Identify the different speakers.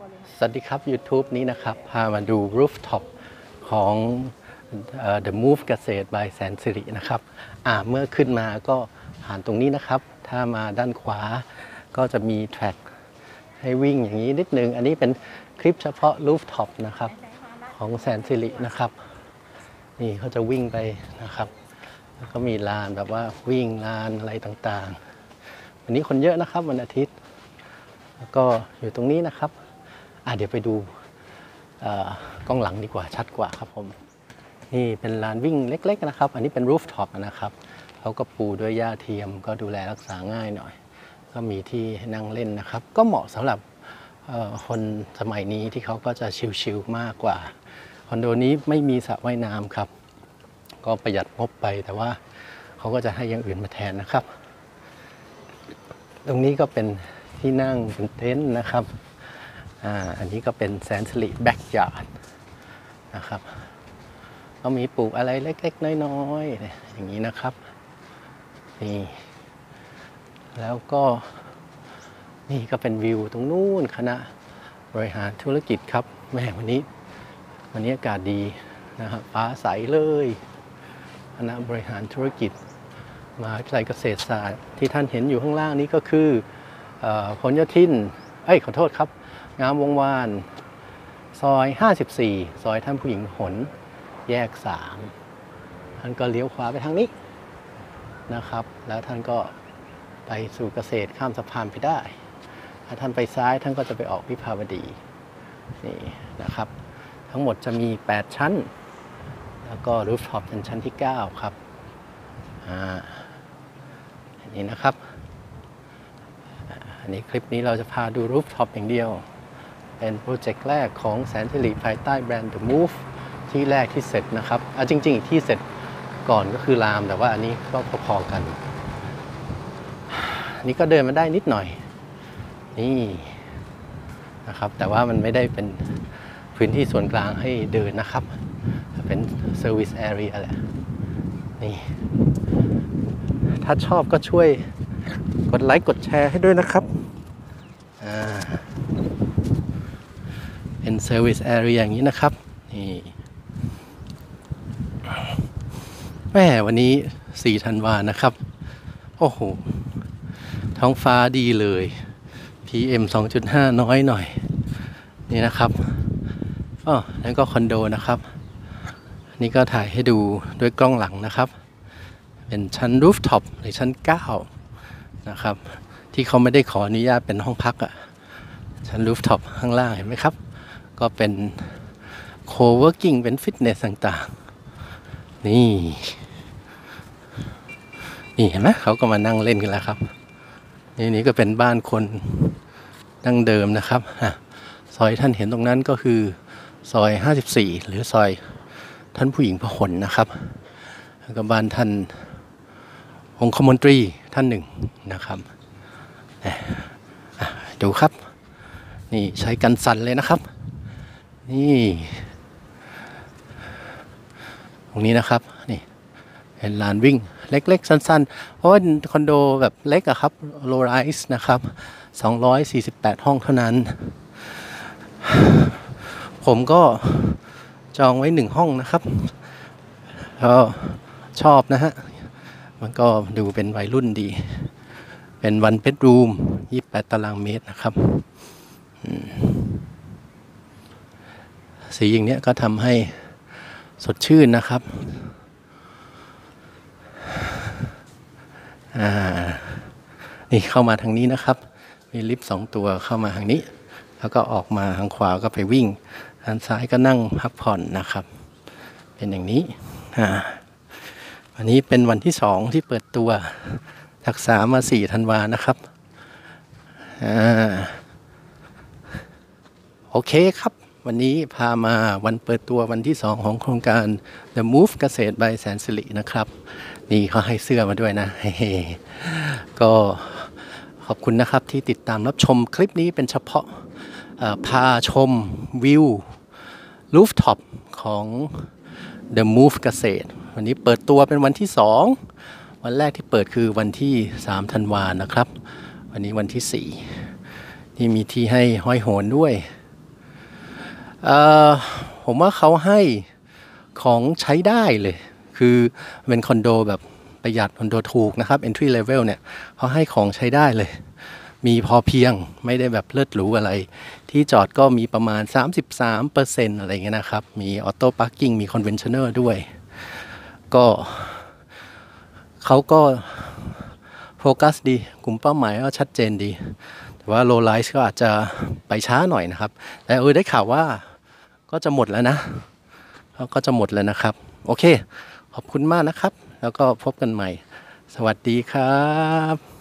Speaker 1: สวัสดีครับ YouTube นี้นะครับพามาดู Rooftop ของ The Move เกษตร by แสนสิรินะครับเมื่อขึ้นมาก็ผ่านตรงนี้นะครับถ้ามาด้านขวาก็จะมีแทร็กให้วิ่งอย่างนี้นิดนึงอันนี้เป็นคลิปเฉพาะ Rooftop นะครับของแสนสิรินะครับนี่เขาจะวิ่งไปนะครับแล้วก็มีลานแบบว่าวิ่งลานอะไรต่างๆวันนี้คนเยอะนะครับวันอาทิตย์แล้วก็อยู่ตรงนี้นะครับเดี๋ยวไปดูกล้องหลังดีกว่าชัดกว่าครับผมนี่เป็นลานวิ่งเล็กๆนะครับอันนี้เป็นรูฟท็อปนะครับเขาก็ปูด้วยหญ้าเทียมก็ดูแลรักษาง่ายหน่อยก็มีที่นั่งเล่นนะครับก็เหมาะสำหรับคนสมัยนี้ที่เขาก็จะชิลๆมากกว่าคอนโดนี้ไม่มีสระว่ายน้ำครับก็ประหยัดงบไปแต่ว่าเขาก็จะให้อย่างอื่นมาแทนนะครับตรงนี้ก็เป็นที่นั่งเป็นเต็นท์นะครับอันนี้ก็เป็นแสนสิริแบ็กยาร์ดนะครับก็มีปลูกอะไรเล็กๆน้อยๆอย่างนี้นะครับนี่แล้วก็นี่ก็เป็นวิวตรงนู้นคณะบริหารธุรกิจครับแม่วันนี้อากาศดีนะครับฟ้าใสเลยคณะบริหารธุรกิจมหาวิทยาลัยเกษตรศาสตร์ที่ท่านเห็นอยู่ข้างล่างนี้ก็คือพหลโยธินขอโทษครับงามวงวานซอย54ซอยท่านผู้หญิงหนแยก3ท่านก็เลี้ยวขวาไปทางนี้นะครับแล้วท่านก็ไปสู่เกษตรข้ามสะพานไปได้ถ้าท่านไปซ้ายท่านก็จะไปออกวิภาวดีนี่นะครับทั้งหมดจะมี8ชั้นแล้วก็รูฟท็อปเป็นชั้นที่9ครับอันนี้นะครับอันนี้คลิปนี้เราจะพาดูรูฟท็อปอย่างเดียวเป็นโปรเจกต์แรกของแสนสิริภายใต้แบรนด์ The Move ที่แรกที่เสร็จนะครับจริงๆที่เสร็จก่อนก็คือรามแต่ว่าอันนี้ก็พอๆกันอันนี้ก็เดินมาได้นิดหน่อยนี่นะครับแต่ว่ามันไม่ได้เป็นพื้นที่ส่วนกลางให้เดินนะครับเป็นเซอร์วิสแอเรียแหละนี่ถ้าชอบก็ช่วยกดไลค์กดแชร์ให้ด้วยนะครับเป็น Service Area อย่างนี้นะครับนี่แม่วันนี้4 ธันวานะครับโอ้โหท้องฟ้าดีเลย PM 2.5 น้อยหน่อยนี่นะครับนั่นก็คอนโดนะครับนี่ก็ถ่ายให้ดูด้วยกล้องหลังนะครับเป็นชั้นรูฟท็อปหรือชั้น9นะครับที่เขาไม่ได้ขออนุญาตเป็นห้องพักชั้นรูฟท็อปข้างล่างเห็นไหมครับก็เป็นโคเวิร์กิ้งเป็นฟิตเนสต่างๆนี่เห็นไหมเขาก็มานั่งเล่นกันแล้วครับนี่ก็เป็นบ้านคนดั้งเดิมนะครับซอยท่านเห็นตรงนั้นก็คือซอย54หรือซอยท่านผู้หญิงพหลนะครับแล้วก็บ้านท่านองคมนตรีท่านหนึ่งนะครับดูครับนี่ใช้กันสั่นเลยนะครับนี่ตรงนี้นะครับนี่เป็นลานวิ่งเล็กๆสั้นๆเพราะว่าคอนโดแบบเล็กอะครับโลไรส์นะครับ248ห้องเท่านั้นผมก็จองไว้1ห้องนะครับก็ชอบนะฮะมันก็ดูเป็นวัยรุ่นดีเป็นวันเบดรูม28 ตารางเมตรนะครับสีอย่างเนี้ยก็ทำให้สดชื่นนะครับนี่เข้ามาทางนี้นะครับมีลิฟต์2 ตัวเข้ามาทางนี้แล้วก็ออกมาทางขวาก็ไปวิ่งทางซ้ายก็นั่งพักผ่อนนะครับเป็นอย่างนี้วันนี้เป็นวันที่2ที่เปิดตัวทักษะมา4 ธันวานะครับโอเคครับวันนี้พามาวันเปิดตัววันที่2ของโครงการ The Move เกษตร by แสนสิรินะครับนี่เขาให้เสื้อมาด้วยนะก็ขอบคุณนะครับที่ติดตามรับชมคลิปนี้เป็นเฉพาะพาชมวิวรูฟท็อปของ The Move เกษตรวันนี้เปิดตัวเป็นวันที่2วันแรกที่เปิดคือวันที่3 ธันวานะครับวันนี้วันที่4ที่มีที่ให้ห้อยโหนด้วยเอ่อผมว่าเขาให้ของใช้ได้เลย คือเป็นคอนโดแบบประหยัดคอนโดถูกนะครับ entry level เนี่ยเขาให้ของใช้ได้เลย มีพอเพียงไม่ได้แบบเลิศหรูอะไร ที่จอดก็มีประมาณ 33%อะไรเงี้ยนะครับ มีออโต้พาร์กิ้งมีคอนเวนชั่นเนอร์ด้วย ก็เขาก็โฟกัสดี กลุ่มเป้าหมายก็ชัดเจนดี แต่ว่าโลไลซ์ก็อาจจะไปช้าหน่อยนะครับ แต่ได้ข่าวว่าก็จะหมดแล้วนะก็จะหมดแล้วนะครับ โอเค ขอบคุณมากนะครับ แล้วก็พบกันใหม่ สวัสดีครับ